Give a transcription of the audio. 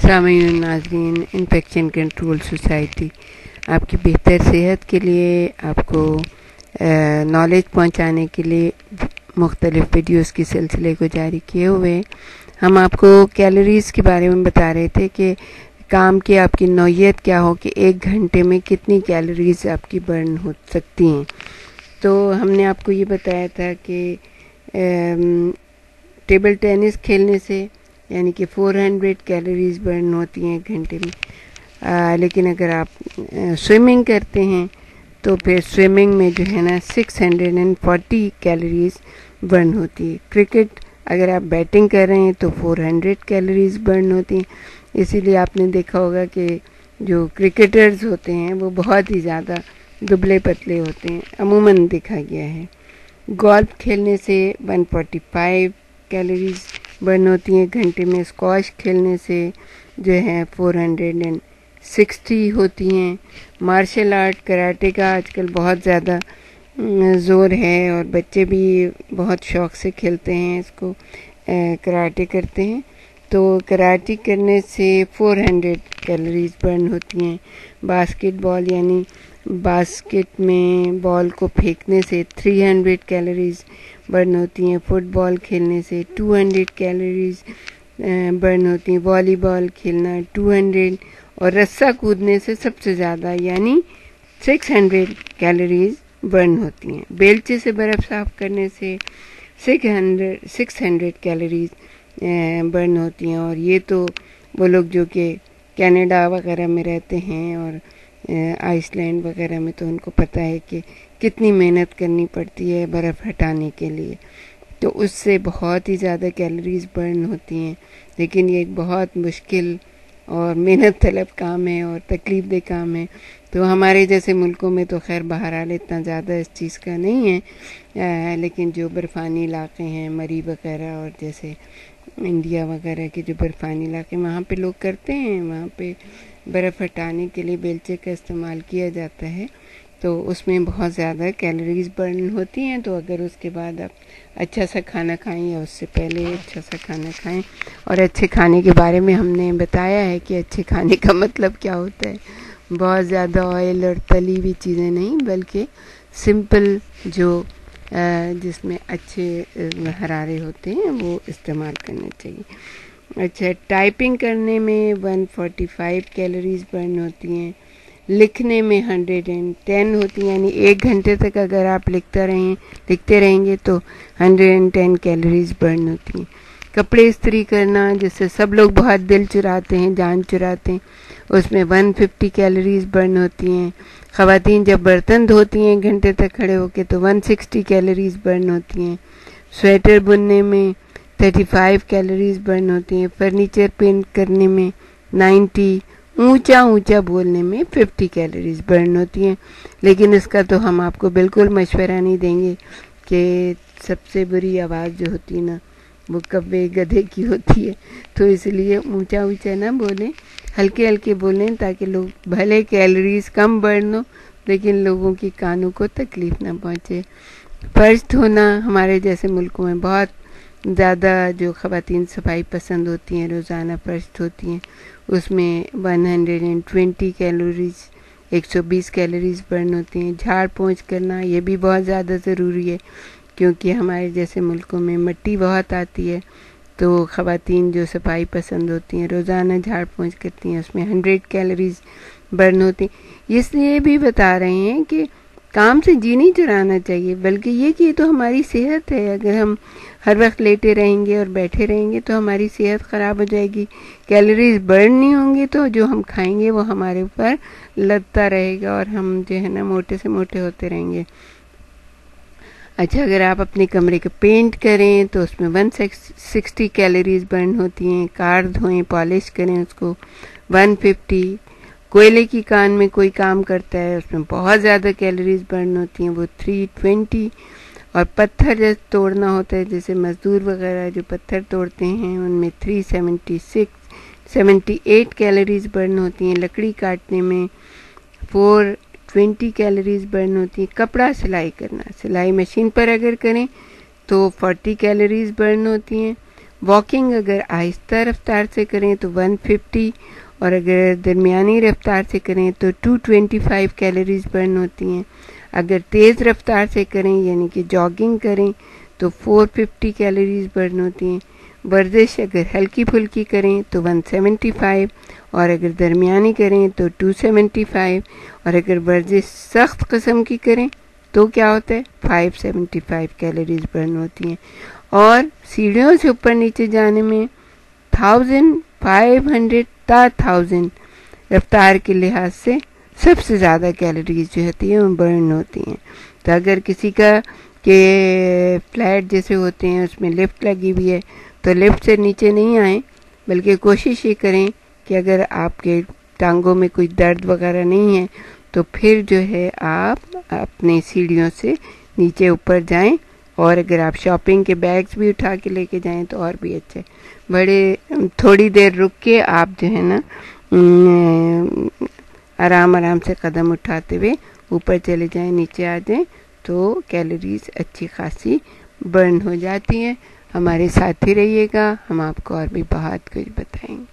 सामईन नाज़रीन, infection control society आपकी बेहतर सेहत के लिए, आपको नॉलेज पहुंचाने के लिए मुख्तलिफ वीडियोस के सिलसिले को जारी किए हुए हम आपको कैलोरीज़ के बारे में बता रहे थे कि काम की आपकी नौइयत क्या हो कि 1 घंटे में कितनी कैलोरीज़ आपकी बर्न हो सकती हैं। तो हमने आपको ये बताया था कि टेबल टेनिस खेलने से यानी कि 400 कैलोरीज़ बर्न होती हैं 1 घंटे में। लेकिन अगर आप स्विमिंग करते हैं तो फिर स्विमिंग में जो है ना 640 कैलोरीज़ बर्न होती है। क्रिकेट अगर आप बैटिंग कर रहे हैं तो 400 कैलोरीज़ बर्न होती हैं। इसीलिए आपने देखा होगा कि जो क्रिकेटर्स होते हैं वो बहुत ही ज़्यादा दुबले पतले होते हैं, अमूमन देखा गया है। गोल्फ खेलने से 145 कैलोरीज़ बर्न होती हैं 1 घंटे में। स्क्वॉश खेलने से जो है 460 होती हैं। मार्शल आर्ट कराटे का आजकल बहुत ज़्यादा ज़ोर है और बच्चे भी बहुत शौक़ से खेलते हैं, इसको कराटे करते हैं। तो कराटे करने से 400 कैलोरीज़ बर्न होती हैं। बास्केटबॉल यानी बास्केट में बॉल को फेंकने से 300 कैलोरीज़ बर्न होती हैं। फुटबॉल खेलने से 200 कैलोरीज़ बर्न होती हैं। वॉलीबॉल खेलना 200 और रस्सा कूदने से सबसे ज़्यादा यानी 600 कैलोरीज़ बर्न होती हैं। बेलचे से बर्फ़ साफ़ करने से 600 कैलोरीज़ बर्न होती हैं। और ये तो वो लोग जो कि कनाडा वगैरह में रहते हैं और आइसलैंड वगैरह में, तो उनको पता है कि कितनी मेहनत करनी पड़ती है बर्फ़ हटाने के लिए, तो उससे बहुत ही ज़्यादा कैलोरीज़ बर्न होती हैं। लेकिन ये एक बहुत मुश्किल और मेहनत तलब काम है और तकलीफ़ दे काम है। तो हमारे जैसे मुल्कों में तो खैर बहरहाल इतना ज़्यादा इस चीज़ का नहीं है, लेकिन जो बर्फ़ानी इलाके हैं मरी वगैरह और जैसे इंडिया वगैरह के जो बर्फ़ानी इलाके वहाँ पे लोग करते हैं, वहाँ पे बर्फ़ हटाने के लिए बेलचे का इस्तेमाल किया जाता है। तो उसमें बहुत ज़्यादा कैलोरीज़ बर्न होती हैं। तो अगर उसके बाद आप अच्छा सा खाना खाएं या उससे पहले अच्छा सा खाना खाएं, और अच्छे खाने के बारे में हमने बताया है कि अच्छे खाने का मतलब क्या होता है। बहुत ज़्यादा ऑयल और तली हुई चीज़ें नहीं, बल्कि सिंपल जो जिसमें अच्छे हरारे होते हैं वो इस्तेमाल करने चाहिए। अच्छा, टाइपिंग करने में 145 कैलोरीज़ बर्न होती हैं। लिखने में 110 होती हैं, यानी 1 घंटे तक अगर आप लिखते रहेंगे तो 110 कैलोरीज़ बर्न होती हैं। कपड़े इस्त्री करना, जिससे सब लोग बहुत दिल चुराते हैं, जान चुराते हैं, उसमें 150 कैलोरीज़ बर्न होती हैं। ख़वातीन जब बर्तन धोती हैं 1 घंटे तक खड़े होकर तो 160 कैलोरीज़ बर्न होती हैं। स्वेटर बुनने में 35 कैलोरीज़ बर्न होती हैं। फर्नीचर पेंट करने में 90, ऊंचा बोलने में 50 कैलोरीज़ बर्न होती हैं। लेकिन इसका तो हम आपको बिल्कुल मशवरा नहीं देंगे कि सबसे बुरी आवाज़ जो होती है ना वो कब्बे गधे की होती है। तो इसलिए ऊंचा ना बोलें, हल्के बोलें, ताकि लोग भले कैलोरीज़ कम बर्न हो लेकिन लोगों की कानों को तकलीफ़ ना पहुँचे। फर्श धोना, हमारे जैसे मुल्कों में बहुत ज़्यादा जो ख़वातीन सफाई पसंद होती हैं, रोज़ाना फर्श धोती हैं, उसमें 120 कैलोरीज़ 120 कैलोरीज़ बर्न होती हैं। झाड़ पोंछ करना ये भी बहुत ज़्यादा ज़रूरी है, क्योंकि हमारे जैसे मुल्कों में मिट्टी बहुत आती है। तो ख़वातीन जो सफाई पसंद होती हैं रोज़ाना झाड़ पोंछ करती हैं, उसमें 100 कैलोरीज़ बर्न होती हैं। इसलिए भी बता रहे हैं कि काम से जी नहीं चुराना चाहिए, बल्कि ये कि तो हमारी सेहत है। अगर हम हर वक्त लेटे रहेंगे और बैठे रहेंगे तो हमारी सेहत ख़राब हो जाएगी, कैलोरीज़ बर्न नहीं होंगी, तो जो हम खाएंगे वो हमारे ऊपर लगता रहेगा और हम जो है ना मोटे से मोटे होते रहेंगे। अच्छा, अगर आप अपने कमरे को पेंट करें तो उसमें 160 कैलोरीज़ बर्न होती हैं। कार धोएं, पॉलिश करें उसको 150। कोयले की कान में कोई काम करता है उसमें बहुत ज़्यादा कैलोरीज़ बर्न होती हैं, वो 320। और पत्थर जैसे तोड़ना होता है, जैसे मज़दूर वगैरह जो पत्थर तोड़ते हैं उनमें 378 कैलोरीज़ बर्न होती हैं। लकड़ी काटने में 420 कैलोरीज़ बर्न होती हैं। कपड़ा सिलाई करना, सिलाई मशीन पर अगर करें तो 40 कैलोरीज़ बर्न होती हैं। वॉकिंग अगर आहिस्ता रफ्तार से करें तो 150, और अगर दरमियानी रफ्तार से करें तो 225 कैलोरीज बर्न होती हैं। अगर तेज़ रफ्तार से करें यानी कि जॉगिंग करें तो 450 कैलोरीज बर्न होती हैं। वर्जिश अगर हल्की फुल्की करें तो 175, और अगर दरमियानी करें तो 275, और अगर वर्जिश सख्त किस्म की करें तो क्या होता है 575 कैलोरीज बर्न होती हैं। और सीढ़ियों से ऊपर नीचे जाने में 1500 ता 1000 रफ्तार के लिहाज से सबसे ज़्यादा कैलोरीज जो होती है वो बर्न होती हैं। तो अगर किसी का के फ्लैट जैसे होते हैं उसमें लिफ्ट लगी हुई है तो लिफ्ट से नीचे नहीं आए, बल्कि कोशिश ये करें कि अगर आपके टांगों में कोई दर्द वगैरह नहीं है तो फिर जो है आप अपने सीढ़ियों से नीचे ऊपर जाएं। और अगर आप शॉपिंग के बैग्स भी उठा के लेके जाएं तो और भी अच्छा है। बड़े थोड़ी देर रुक के आप जो है ना आराम आराम से कदम उठाते हुए ऊपर चले जाएं, नीचे आ जाएं तो कैलोरीज अच्छी खासी बर्न हो जाती हैं। हमारे साथ ही रहिएगा, हम आपको और भी बहुत कुछ बताएंगे।